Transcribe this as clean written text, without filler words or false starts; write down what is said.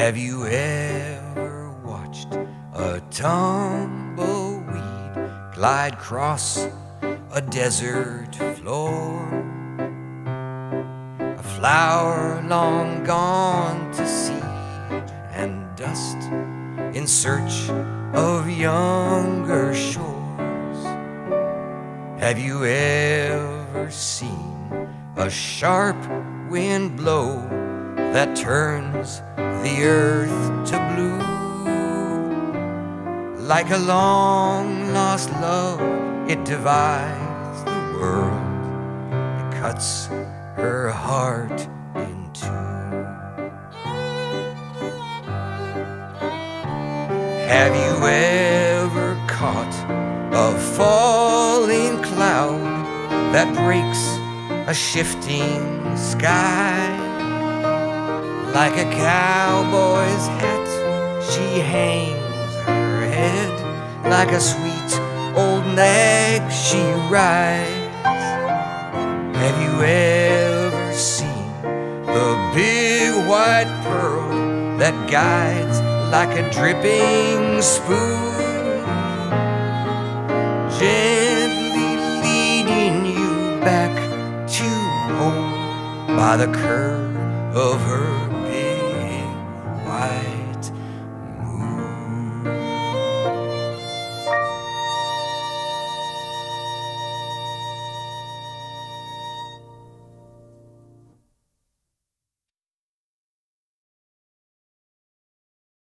Have you ever watched a tumbleweed glide across a desert floor? A flower long gone to seed and dust in search of younger shores. Have you ever seen a sharp wind blow that turns the earth to blue? Like a long lost love, it divides the world. It cuts her heart in two. Have you ever caught a falling cloud that breaks a shifting sky? Like a cowboy's hat, she hangs her head. Like a sweet old nag, she rides. Have you ever seen the big white pearl that guides like a dripping spoon, gently leading you back to home by the curve of her